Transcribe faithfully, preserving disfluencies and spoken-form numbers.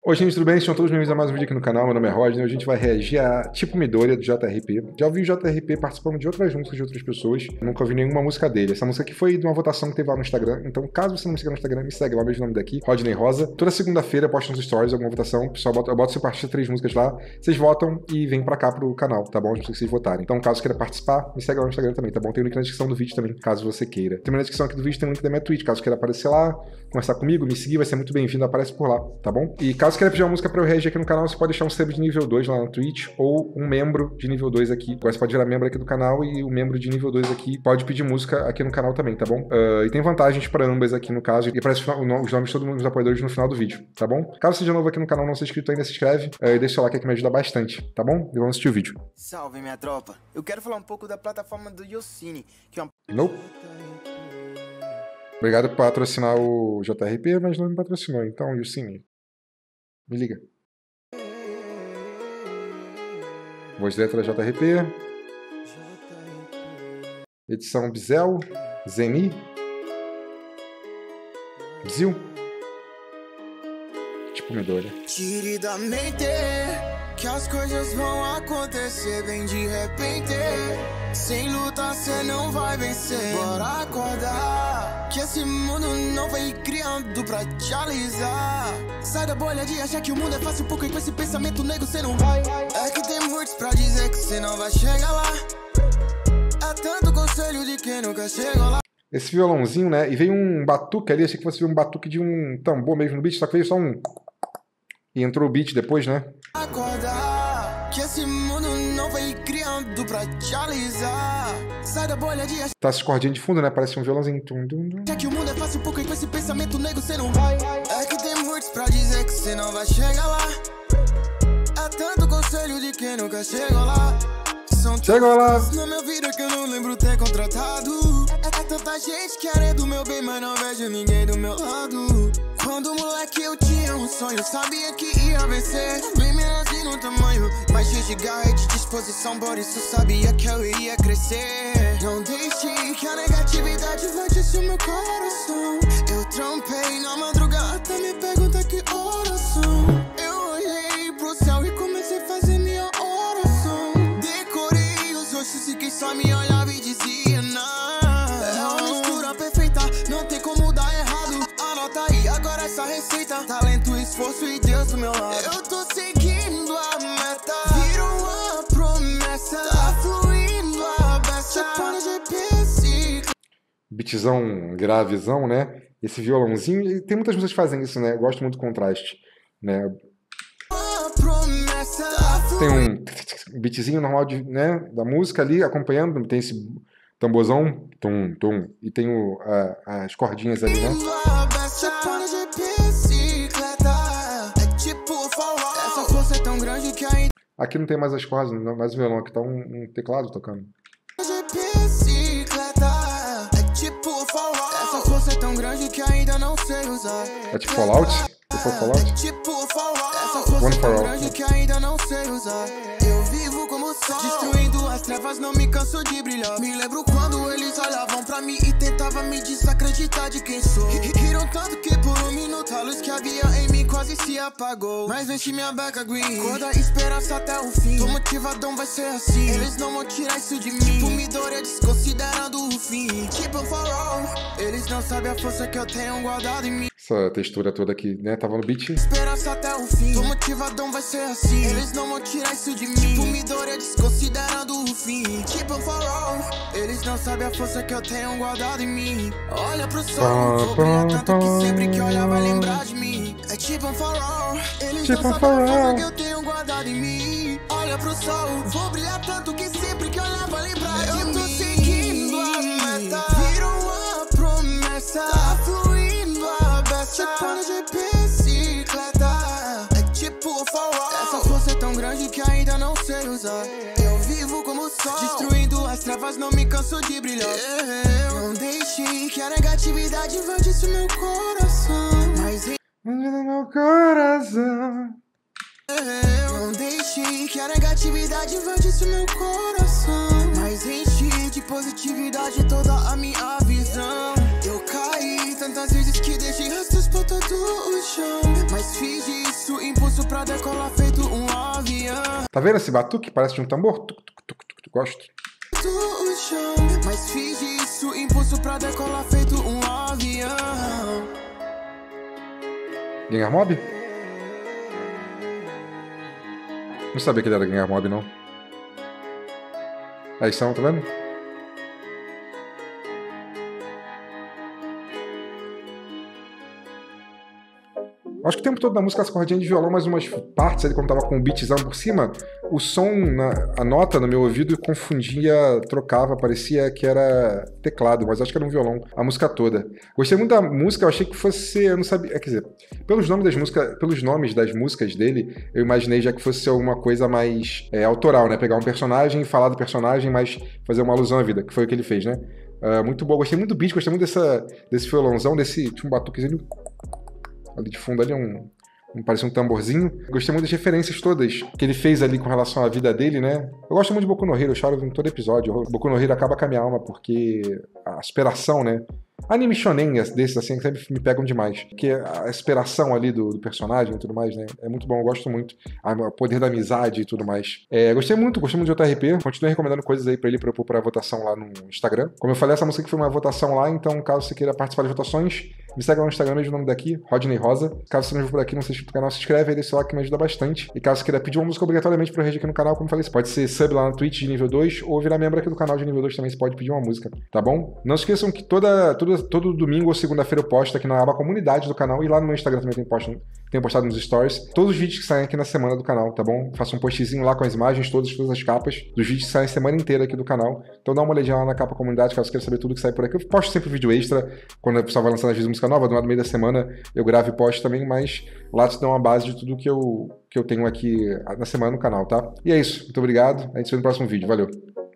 Oi gente, tudo bem? Sejam todos bem-vindos a mais um vídeo aqui no canal. Meu nome é Rodney. Hoje a gente vai reagir a Tipo Midoriya do J R P. Já ouvi o J R P participando de outras músicas de outras pessoas. Eu nunca ouvi nenhuma música dele. Essa música aqui foi de uma votação que teve lá no Instagram. Então, caso você não me siga no Instagram, me segue lá, mesmo nome daqui, Rodney Rosa. Toda segunda-feira eu posto nos stories alguma votação. O pessoal bota, eu boto sempre de três músicas lá. Vocês votam e vêm pra cá pro canal, tá bom? As músicas que vocês votarem. Então, caso queira participar, me segue lá no Instagram também, tá bom? Tem o link na descrição do vídeo também, caso você queira. Tem na descrição aqui do vídeo, tem o link da minha Twitch. Caso queira aparecer lá, conversar comigo, me seguir, vai ser muito bem-vindo. Aparece por lá, tá bom? E caso queira pedir uma música pra eu reagir aqui no canal, você pode deixar um sub de nível dois lá na Twitch ou um membro de nível dois aqui. Agora você pode virar membro aqui do canal e o membro de nível dois aqui pode pedir música aqui no canal também, tá bom? Uh, e tem vantagens para ambas aqui no caso, e aparece os nomes de todo mundo dos apoiadores no final do vídeo, tá bom? Caso seja novo aqui no canal, não seja inscrito ainda, se inscreve uh, e deixa o seu like que me ajuda bastante, tá bom? E vamos assistir o vídeo. Salve minha tropa, eu quero falar um pouco da plataforma do Youcine, que é uma... Nope. Obrigado por patrocinar o J R P, mas não me patrocinou, então Youcine, me liga. Voz e letra J R P. Edição Bizel. Zeni. Bzil. Tipo Midoriya. Queridamente, que as coisas vão acontecer bem de repente. Sem luta cê não vai vencer. Bora acordar, que esse mundo não foi criado pra te alisar. Sai da bolha de achar que o mundo é fácil, porque com esse pensamento nego cê não vai. É que tem muitos pra dizer que cê não vai chegar lá. É tanto conselho de quem nunca chegou lá. Esse violãozinho, né? E veio um batuque ali, achei que fosse um batuque de um tambor mesmo no beat, só que veio só um... E entrou o beat depois, né? Acordar, que esse mundo não foi criado pra te alisar. Sai da bolha de achar tá essas cordinhas de fundo, né? Parece um violãozinho. Tum, tum, tum. que o mundo é fácil, porque com esse pensamento nego cê não vai. É que tem muitos pra dizer que cê não vai chegar lá. É tanto conselho de quem nunca chegou lá. São Chegou lá na minha vida que eu não lembro ter contratado. É, é tanta gente querendo o meu bem, mas não vejo ninguém do meu lado. Quando moleque eu tinha um sonho, sabia que ia vencer. Bem menorzinho no tamanho, mas cheio de garra e de disposição, por isso sabia que eu iria crescer. Não deixe que a negatividade invadisse o meu coração. Eu trampei na madrugada, me pergunta que horas são. Eu olhei pro céu e comecei a fazer minha oração. Decorei os rostos e quem só me olhava e dizia não. É uma mistura perfeita, não tem como dar errado. Anota aí agora essa receita: talento, esforço e Deus do meu lado. Eu tô seguindo a meta, virou uma promessa. Tá fluindo a beça. Beatzão gravezão, né? Esse violãozinho. E tem muitas músicas que fazem isso, né? Eu gosto muito do contraste, né? Tem um beatzinho normal de, né, da música ali acompanhando, tem esse tamborzão, tum, tum, e tem o, a, as cordinhas ali, né? Aqui não tem mais as cordas, não, mais o violão, aqui tá um, um teclado tocando. É tipo Fallout? Se for Fallout? One for All. Eu vivo como sol, destruindo as trevas, não me canso de brilhar. Me lembro quando eles olhavam pra mim e tentavam me desacreditar de quem sou. Riram tanto que por um minuto a luz que havia em mim quase se apagou. Mas enchi minha beca green, cor da esperança até o fim. Tô motivadão, vai ser assim. Eles não vão tirar isso de mim. Tipo Midoriya desconsiderando o fim. Tipo for all, eles não sabem a força que eu tenho guardado em mim. Essa textura toda aqui, né? Tava no beat. Esperança até o fim. Tô motivadão, vai ser assim. Eles não vão tirar isso de mim. Tipo Midoriya desconsiderando o fim. Keep on for all. Eles não sabem a força que eu tenho guardado em mim. Olha pro sol, vou brilhar tanto que sempre que olhar vai lembrar de mim. É keep on for all. Eles não sabem a força que eu tenho guardado em mim. Olha pro sol, vou brilhar tanto que sempre que olhar vai lembrar de mim. Eu tô seguindo a meta, virou uma promessa. Tá fluindo a beça, tipo no G P bicicleta. É tipo for all. Essa força é tão grande que ainda não sei usar. Eu vivo como sol, destruindo as trevas, não me canso de brilhar. Eu não deixe que a negatividade invadisse o meu coração. Mas em meu coração. Eu não deixe que a negatividade invadisse o meu coração. Mas enchi de positividade toda a minha visão. Eu caí tantas vezes que deixei rastros por todo o chão, mas fiz disso impossível. pra decolar feito um avião. Tá vendo esse batuque? Parece de um tambor. Tuc, tuc, tuc, tuc, tuc. Gosto. O chão, mas fiz isso, impulso pra decolar feito um avião. Gengar Mob? Não sabia que ele era Gengar Mob, não. Aí são, tá vendo? Acho que o tempo todo da música as cordinhas de violão, mas umas partes ali, quando tava com o beatzão por cima, o som, na, a nota no meu ouvido confundia, trocava, parecia que era teclado, mas acho que era um violão, a música toda. Gostei muito da música, eu achei que fosse, eu não sabia, quer dizer, pelos nomes das músicas, pelos nomes das músicas dele, eu imaginei já que fosse alguma coisa mais é, autoral, né? Pegar um personagem, falar do personagem, mas fazer uma alusão à vida, que foi o que ele fez, né? Uh, muito bom, gostei muito do beat, gostei muito dessa, desse violãozão, desse, tinha um batuquezinho ali de fundo, ali um, um parecia um tamborzinho. Gostei muito das referências todas que ele fez ali com relação à vida dele, né? Eu gosto muito de Boku no Hero, eu choro em todo episódio. Boku no Hero acaba com a minha alma, porque a superação, né? Anime shonen desses, assim, que sempre me pegam demais. Porque a inspiração ali do, do personagem e tudo mais, né? É muito bom, eu gosto muito. O poder da amizade e tudo mais. É, gostei muito, gostei muito de J R P. Continuei recomendando coisas aí pra ele, pra eu pôr pra votação lá no Instagram. Como eu falei, essa música aqui foi uma votação lá, então caso você queira participar das votações, me segue lá no Instagram, mesmo o nome daqui, Rodney Rosa. Caso você não viu por aqui, não se inscreve no canal, se inscreve aí, deixa o like que me ajuda bastante. E caso você queira pedir uma música obrigatoriamente pra eu reagir aqui no canal, como eu falei, você pode ser sub lá na Twitch de nível dois ou virar membro aqui do canal de nível dois também, você pode pedir uma música, tá bom? Não se esqueçam que toda, toda, todo domingo ou segunda-feira eu posto aqui na aba comunidade do canal e lá no meu Instagram também tem posto, tenho postado nos stories todos os vídeos que saem aqui na semana do canal, tá bom? Faço um postzinho lá com as imagens todas, todas as capas dos vídeos que saem a semana inteira aqui do canal. Então dá uma olhadinha lá na capa comunidade, caso você queira saber tudo que sai por aqui. Eu posto sempre vídeo extra, quando a pessoa vai lançando às vezes música nova, no meio da semana eu gravo e posto também, mas lá te dá uma base de tudo que eu, que eu tenho aqui na semana no canal, tá? E é isso, muito obrigado, a gente se vê no próximo vídeo, valeu!